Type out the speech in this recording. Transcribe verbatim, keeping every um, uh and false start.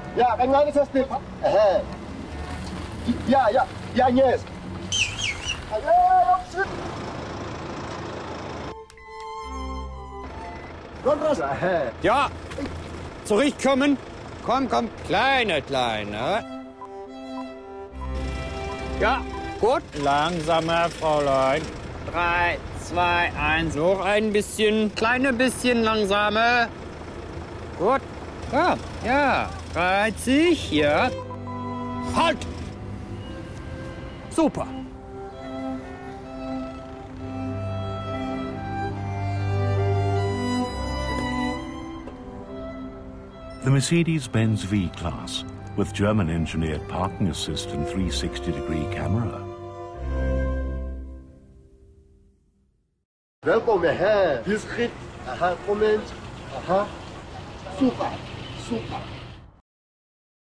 Ja, ein kleines Stück. Aha. Ja, ja, ja, yes. Ja, zurückkommen. Komm, komm, kleine, kleine. Ja, gut. Langsamer, Fräulein. Drei, zwei, eins. Noch ein bisschen, kleine bisschen langsamer. Gut. Ja, ja. dreißig, ja. Halt! Super. The Mercedes-Benz V-Class, with German-engineered parking assist and three sixty degree camera. Welkom, hè. Hier is Griet. Aha, moment. Aha. Super, super.